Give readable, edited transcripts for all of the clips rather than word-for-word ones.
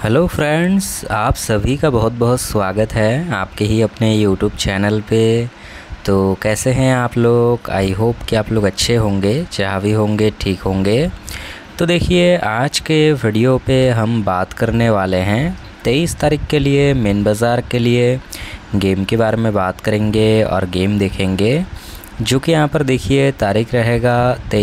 Hello friends, आप सभी का बहुत बहुत स्वागत है आपके ही अपने यूट्यूब चैनल पे। तो कैसे हैं आप लोग? आई होप कि आप लोग अच्छे होंगे, जहाँ भी होंगे ठीक होंगे। तो देखिए, आज के वीडियो पे हम बात करने वाले हैं 23 तारीख के लिए मेन बाज़ार के लिए गेम के बारे में बात करेंगे और गेम देखेंगे, जो कि यहाँ पर देखिए तारीख रहेगा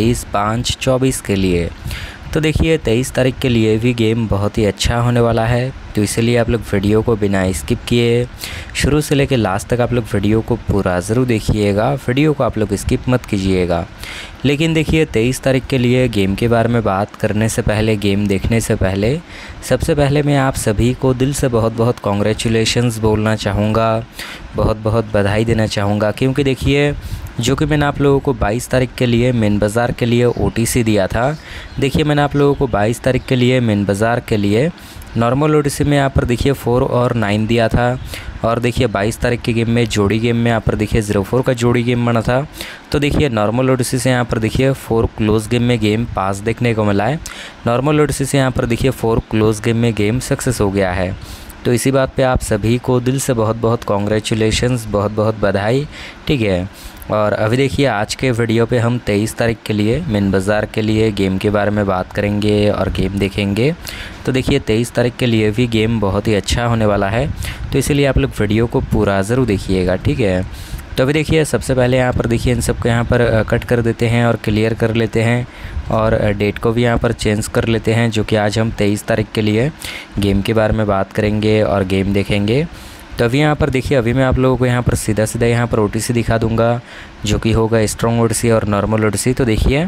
23/5/24 के लिए। तो देखिए 23 तारीख के लिए भी गेम बहुत ही अच्छा होने वाला है, तो इसलिए आप लोग वीडियो को बिना स्किप किए शुरू से लेकर लास्ट तक आप लोग वीडियो को पूरा ज़रूर देखिएगा। वीडियो को आप लोग स्किप मत कीजिएगा। लेकिन देखिए 23 तारीख के लिए गेम के बारे में बात करने से पहले, गेम देखने से पहले, सबसे पहले मैं आप सभी को दिल से बहुत बहुत कॉन्ग्रेचुलेशंस बोलना चाहूँगा, बहुत बहुत बधाई देना चाहूँगा। क्योंकि देखिए, जो कि मैंने आप लोगों को 22 तारीख के लिए मेन बाज़ार के लिए OTC दिया था। देखिए, मैंने आप लोगों को 22 तारीख के लिए मेन बाज़ार के लिए नॉर्मल OTC में यहाँ पर देखिए 4 और 9 दिया था। और देखिए 22 तारीख के गेम में जोड़ी गेम में यहाँ पर देखिए 0-4 का जोड़ी गेम बना था। तो देखिए नॉर्मल OTC से यहाँ पर देखिए 4 क्लोज गेम में गेम पास देखने को मिला है। नॉर्मल OTC से यहाँ पर देखिए 4 क्लोज गेम में गेम सक्सेस हो गया है। तो इसी बात पे आप सभी को दिल से बहुत बहुत कॉन्ग्रेचुलेशंस, बहुत बहुत बधाई, ठीक है। और अभी देखिए आज के वीडियो पे हम 23 तारीख के लिए मेन बाज़ार के लिए गेम के बारे में बात करेंगे और गेम देखेंगे। तो देखिए 23 तारीख के लिए भी गेम बहुत ही अच्छा होने वाला है, तो इसीलिए आप लोग वीडियो को पूरा ज़रूर देखिएगा, ठीक है। तो अभी देखिए सबसे पहले यहाँ पर देखिए इन सबको यहाँ पर कट कर देते हैं और क्लियर कर लेते हैं, और डेट को भी यहाँ पर चेंज कर लेते हैं, जो कि आज हम 23 तारीख के लिए गेम के बारे में बात करेंगे और गेम देखेंगे। तो अभी यहाँ पर देखिए, अभी मैं आप लोगों को यहाँ पर सीधा सीधा यहाँ पर OTC दिखा दूंगा, जो कि होगा स्ट्रॉन्ग OTC और नॉर्मल OTC। तो देखिए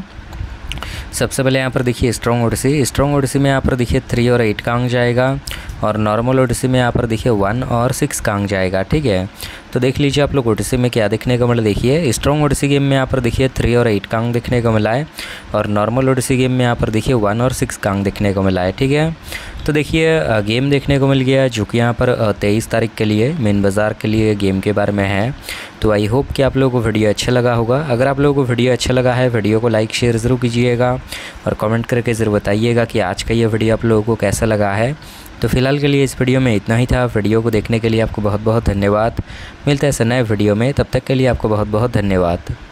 सबसे पहले यहाँ पर देखिए स्ट्रॉन्ग OTC में यहाँ पर देखिए 3 और 8 का अंक जाएगा, और नॉर्मल OTC में यहाँ पर देखिए 1 और 6 का अंक जाएगा, ठीक है। तो देख लीजिए आप लोग OTC में क्या देखने को मिला। देखिए स्ट्रॉन्ग OTC गेम में यहाँ पर देखिए 3 और 8 का अंक देखने को मिला है, और नॉर्मल OTC गेम में यहाँ पर देखिए 1 और 6 का अंक देखने को मिला है, ठीक है। तो देखिए गेम देखने को मिल गया, जो कि यहाँ पर 23 तारीख के लिए मेन बाज़ार के लिए गेम के बारे में है। तो आई होप कि आप लोगों को वीडियो अच्छा लगा होगा। अगर आप लोगों को वीडियो अच्छा लगा है, वीडियो को लाइक शेयर ज़रूर कीजिएगा और कमेंट करके ज़रूर बताइएगा कि आज का ये वीडियो आप लोगों को कैसा लगा है। तो फिलहाल के लिए इस वीडियो में इतना ही था। वीडियो को देखने के लिए आपको बहुत बहुत धन्यवाद। मिलते हैं ऐसे नए वीडियो में, तब तक के लिए आपको बहुत बहुत धन्यवाद।